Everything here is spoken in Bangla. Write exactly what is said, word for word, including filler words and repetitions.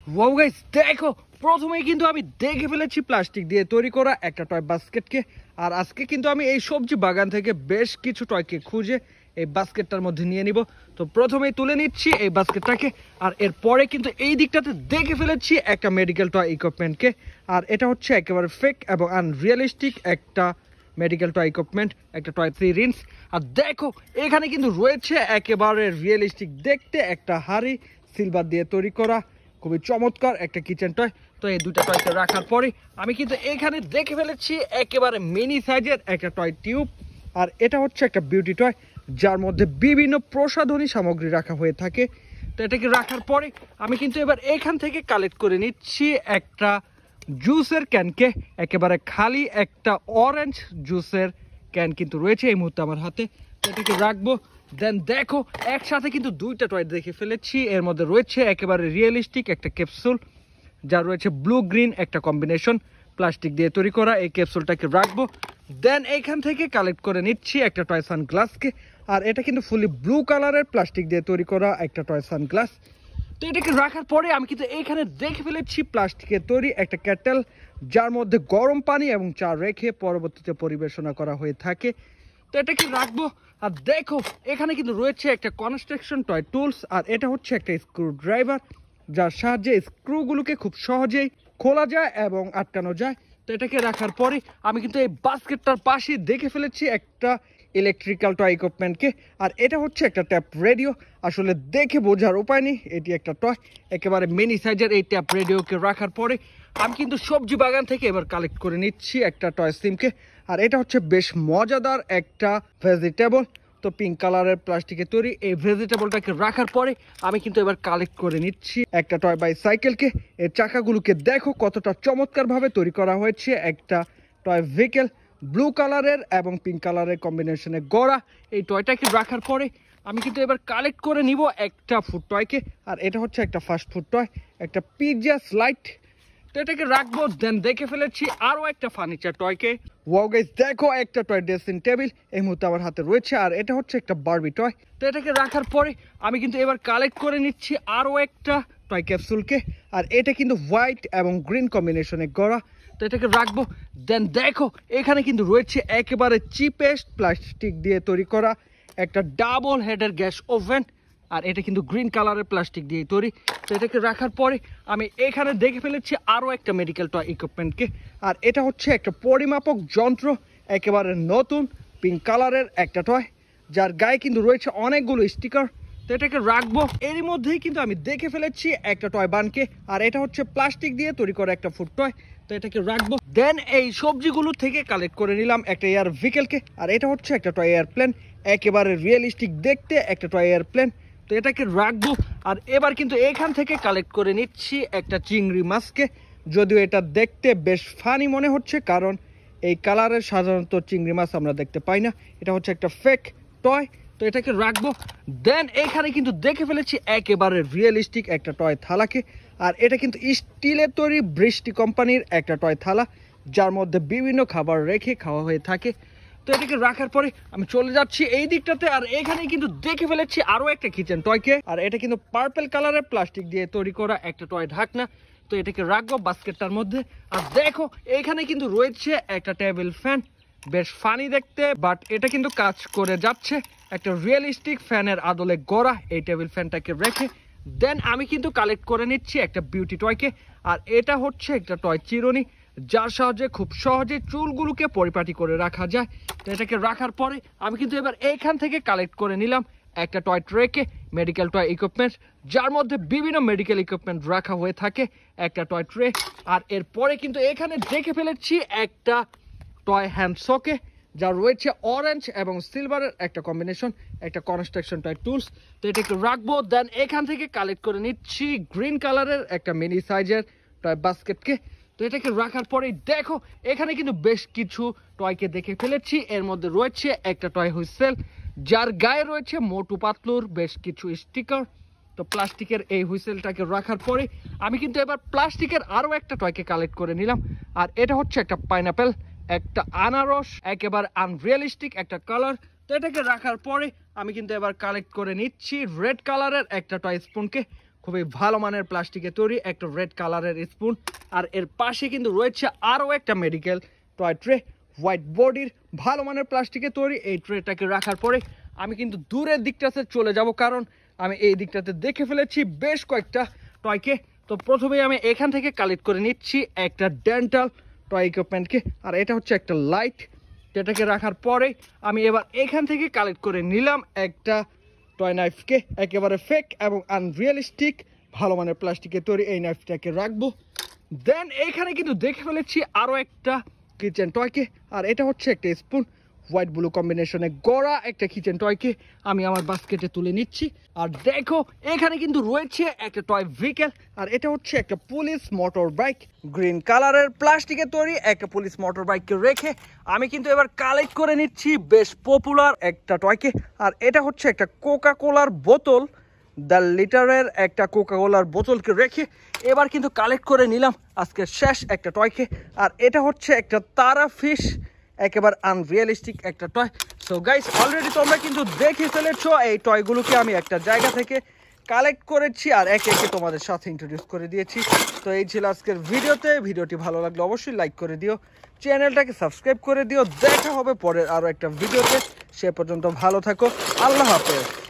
ওয়াও গাইস দেখো, প্রথমেই কিন্তু আমি দেখে ফেলেছি প্লাস্টিক দিয়ে তৈরি করা একটা টয় বাস্কেটকে। আর আজকে কিন্তু আমি এই সবজি বাগান থেকে বেশ কিছু টয়কে খুঁজে এই বাস্কেটটার মধ্যে নিয়ে নিব। তো প্রথমেই তুলে নিচ্ছি এই বাস্কেটটাকে, আর এরপরে কিন্তু এই দিকটাতে দেখে ফেলেছি একটা মেডিকেল টয় ইকুইপমেন্টকে। আর এটা হচ্ছে একেবারে ফেক এবং আনরিয়ালিস্টিক একটা মেডিকেল টয় ইকুইপমেন্ট, একটা টয় থ্রি রিন্স। আর দেখো এখানে কিন্তু রয়েছে একেবারে রিয়েলিস্টিক দেখতে একটা হাড়ি, সিলভার দিয়ে তৈরি করা, খুবই চমৎকার একটা কিচেন টয়। তো এই দুটা টয়কে রাখার পরে আমি কিন্তু এখানে দেখে ফেলেছি একেবারে মিনি সাইজের একটা টয় টিউব। আর এটা হচ্ছে একটা বিউটি টয়, যার মধ্যে বিভিন্ন প্রসাধনী সামগ্রী রাখা হয়ে থাকে। তো এটাকে রাখার পরে আমি কিন্তু এবার এখান থেকে কালেক্ট করে নিচ্ছি একটা জুসের ক্যানকে। একেবারে খালি একটা অরেঞ্জ জুসের ক্যান কিন্তু রয়েছে এই মুহূর্তে আমার হাতে। তো এটাকে রাখবো। দেন দেখো একসাথে কিন্তু দুইটা টয় দেখে ফেলেছি। এর মধ্যে রয়েছে একেবারে রিয়েলিস্টিক একটা ক্যাপসুল, যা রয়েছে ব্লু গ্রিন একটা কম্বিনেশন, প্লাস্টিক দিয়ে তৈরি করা। এই ক্যাপসুলটাকে রাখবো। দেন এইখান থেকে কালেক্ট করে নিচ্ছি একটা টয় সানগ্লাসকে। আর এটা কিন্তু ফুলি ব্লু কালারের প্লাস্টিক দিয়ে তৈরি করা একটা টয় সানগ্লাস। তো এটাকে রাখার পরে আমি কিন্তু এইখানে দেখে ফেলেছি প্লাস্টিকের তৈরি একটা ক্যাটেল, যার মধ্যে গরম পানি এবং চা রেখে পরবর্তীতে পরিবেশনা করা হয়ে থাকে। তো এটাকে রাখবো। আর দেখো এখানে কিন্তু রয়েছে একটা কনস্ট্রাকশন টয় টুলস, আর এটা হচ্ছে একটা স্ক্রু ড্রাইভার, যার সাহায্যে স্ক্রুগুলোকে খুব সহজেই খোলা যায় এবং আটকানো যায়। তো এটাকে রাখার পরে আমি কিন্তু এই বাস্কেটটার পাশে দেখে ফেলেছি একটা ইলেকট্রিক্যাল টয় ইকুইপমেন্টকে। আর এটা হচ্ছে একটা ট্যাপ রেডিও। আসলে দেখে বোঝার উপায় নেই, এটি একটা টয়, একেবারে মিনি সাইজের। এই ট্যাপ রেডিওকে রাখার পরে আমি কিন্তু সবজি বাগান থেকে এবার কালেক্ট করে নিচ্ছি একটা টয় সিমকে। আর এটা হচ্ছে বেশ মজাদার একটা ভেজিটেবল, তো পিঙ্ক কালারের প্লাস্টিকে তৈরি। এই ভেজিটেবলটাকে রাখার পরে আমি কিন্তু এবার কালেক্ট করে নিচ্ছি একটা টয় বাইসাইকেলকে। এর চাকাগুলোকে দেখো কতটা চমৎকারভাবে তৈরি করা হয়েছে, একটা টয় ভেহিকেল, ব্লু কালারের এবং পিঙ্ক কালারের কম্বিনেশনে গড়া। এই টয়টাকে রাখার পরে আমি কিন্তু এবার কালেক্ট করে নিব একটা ফুড টয়কে। আর এটা হচ্ছে একটা ফাস্ট ফুড টয়, একটা পিৎজা স্লাইড। তো এটাকে রাখবো। দেন দেখে ফেলেছি আরও একটা ফার্নিচার টয়কে। ওয়াও গাইস দেখো একটা টয় ড্রেসিং টেবিল এই মুহূর্তে আমার হাতে রয়েছে। আর এটা হচ্ছে একটা বারবি টয়। তো এটাকে রাখার পরে আমি কিন্তু এবার কালেক্ট করে নিচ্ছি আরও একটা টয় ক্যাপসুলকে। আর এটা কিন্তু হোয়াইট এবং গ্রিন কম্বিনেশনে গড়া। তো এটাকে রাখবো। দেন দেখো এখানে কিন্তু রয়েছে একেবারে চিপেস্ট প্লাস্টিক দিয়ে তৈরি করা একটা ডাবল হেডের গ্যাস ওভেন। আর এটা কিন্তু গ্রিন কালারের প্লাস্টিক দিয়ে তৈরি। তো এটাকে রাখার পরে আমি এখানে দেখে ফেলেছি আরও একটা মেডিকেল টয় ইকুইপমেন্টকে। আর এটা হচ্ছে একটা পরিমাপক যন্ত্র, একেবারে নতুন পিঙ্ক কালারের একটা টয়, যার গায়ে কিন্তু রয়েছে অনেকগুলো স্টিকার। তো এটাকে রাখবো। এরই মধ্যেই কিন্তু আমি দেখে ফেলেছি একটা টয় বানকে। আর এটা হচ্ছে প্লাস্টিক দিয়ে তৈরি করা একটা ফুড টয়। তো এটাকে রাখবো। দেন এই সবজিগুলো থেকে কালেক্ট করে নিলাম একটা এয়ার ভেহিকেলকে। আর এটা হচ্ছে একটা টয় এয়ারপ্লেন, একেবারে রিয়েলিস্টিক দেখতে একটা টয় এয়ারপ্লেন। তো এটাকে রাখবো। আর এবার কিন্তু এখান থেকে কালেক্ট করে নিচ্ছি একটা চিংড়ি মাছকে। যদিও এটা দেখতে বেশ ফানি মনে হচ্ছে, কারণ এই কালারের সাধারণত চিংড়ি মাছ আমরা দেখতে পাই না। এটা হচ্ছে একটা ফেক টয়। তো এটাকে রাখবো। দেন এখানে কিন্তু দেখে ফেলেছি একেবারে রিয়েলিস্টিক একটা টয় থালাকে। আর এটা কিন্তু স্টিলের তৈরি বৃষ্টি কোম্পানির একটা টয় থালা, যার মধ্যে বিভিন্ন খাবার রেখে খাওয়া হয়ে থাকে। তো এটাকে রাখার পরে আমি চলে যাচ্ছি এই দিকটাতে। আর এখানে কিন্তু দেখে ফেলেছি আরও একটা কিচেন টয়কে। আর এটা কিন্তু পার্পল কালারের প্লাস্টিক দিয়ে তৈরি করা একটা টয় ঢাকনা। তো এটাকে রাখবো বাস্কেটটার মধ্যে। আর দেখো এখানে কিন্তু রয়েছে একটা টেবিল ফ্যান, বেশ ফানি দেখতে, বাট এটা কিন্তু কাজ করে যাচ্ছে, একটা রিয়েলিস্টিক ফ্যানের আদলে গড়া এই টেবিল ফ্যানটাকে রেখে। দেন আমি কিন্তু কালেক্ট করে নিচ্ছি একটা বিউটি টয়কে। আর এটা হচ্ছে একটা টয় চিরুনি, যার সাহায্যে খুব সহজে চুলগুলোকে পরিপাটি করে রাখা যায়। তো এটাকে রাখার পরে আমি কিন্তু এবার এইখান থেকে কালেক্ট করে নিলাম একটা টয় ট্রেকে, মেডিকেল টয় ইকুইপমেন্ট, যার মধ্যে বিভিন্ন মেডিকেল ইকুইপমেন্ট রাখা হয়ে থাকে, একটা টয় ট্রে। আর এরপরে কিন্তু এখানে দেখে ফেলেছি একটা টয় হ্যান্ডসকে, যা রয়েছে অরেঞ্জ এবং সিলভারের একটা কম্বিনেশন, একটা কনস্ট্রাকশন টয় টুলস। তো এটাকে রাখবো। দেন এখান থেকে কালেক্ট করে নিচ্ছি গ্রিন কালারের একটা মিনি সাইজের টয় বাস্কেটকে। তো এটাকে রাখার পরেই দেখো এখানে কিন্তু বেশ কিছু টয়কে দেখে ফেলেছি। এর মধ্যে রয়েছে একটা টয় হুইসেল, যার গায়ে রয়েছে মোটু পাতলুর বেশ কিছু স্টিকার। তো প্লাস্টিকের এই হুইসেলটাকে রাখার পরে আমি কিন্তু এবার প্লাস্টিকের আরও একটা টয়কে কালেক্ট করে নিলাম। আর এটা হচ্ছে একটা পাইনাপেল, একটা আনারস, একেবারে আনরিয়ালিস্টিক একটা কালার। তো এটাকে রাখার পরে আমি কিন্তু এবার কালেক্ট করে নিচ্ছি রেড কালারের একটা টয় স্পুনকে। খুবই ভালো মানের প্লাস্টিকে তৈরি একটা রেড কালারের স্পুন। আর এর পাশে কিন্তু রয়েছে আরও একটা মেডিকেল টয় ট্রে, হোয়াইট বডির ভালো মানের প্লাস্টিকে তৈরি। এই ট্রেটাকে রাখার পরে আমি কিন্তু দূরের দিকটাতে চলে যাব, কারণ আমি এই দিকটাতে দেখে ফেলেছি বেশ কয়েকটা টয়কে। তো প্রথমেই আমি এখান থেকে কালেক্ট করে নিচ্ছি একটা ডেন্টাল টয় ইকুইপমেন্টকে, আর এটা হচ্ছে একটা লাইট। যেটাকে রাখার পরে আমি এবার এখান থেকে কালেক্ট করে নিলাম একটা টয় নাইফকে, একেবারে ফেক এবং আনরিয়েলিস্টিক ভালো মানের প্লাস্টিকে তৈরি এই নাইফটাকে রাখবো। দেন এখানে কিন্তু দেখে ফেলেছি আরও একটা কিচেন টয়কে, আর এটা হচ্ছে একটা স্পুন। হোয়াইট ব্লু কম্বিনেশনে গড়া একটা কিচেন টয়কে আমি আমার বাস্কেটে তুলে নিচ্ছি। আর দেখো এখানে কিন্তু রয়েছে একটা টয় ভেহিকেল, আর এটা হচ্ছে একটা পুলিশ মোটর বাইক। গ্রিন কালারের প্লাস্টিকে তৈরি একটা পুলিশ মোটর বাইককে রেখে আমি কিন্তু এবার কালেক্ট করে নিচ্ছি বেশ পপুলার একটা টয়কে, আর এটা হচ্ছে একটা কোকা কোলার বোতল। দ্য লিটারের একটা কোকা কোলার বোতলকে রেখে এবার কিন্তু কালেক্ট করে নিলাম আজকে শেষ একটা টয়কে, আর এটা হচ্ছে একটা তারা ফিশ, একেবারে আনরিয়েলিস্টিক একটা টয়। সো গাইস অলরেডি তোমরা কিন্তু দেখে ফেলেছো এই টয়গুলোকে আমি একটা জায়গা থেকে কালেক্ট করেছি আর একে একে তোমাদের সাথে ইন্ট্রোডিউস করে দিয়েছি। তো এই ছিল আজকের ভিডিওতে। ভিডিওটি ভালো লাগলে অবশ্যই লাইক করে দিও, চ্যানেলটাকে সাবস্ক্রাইব করে দিও। দেখা হবে পরের আরও একটা ভিডিওতে। সে পর্যন্ত ভালো থাকো, আল্লাহ হাফেজ।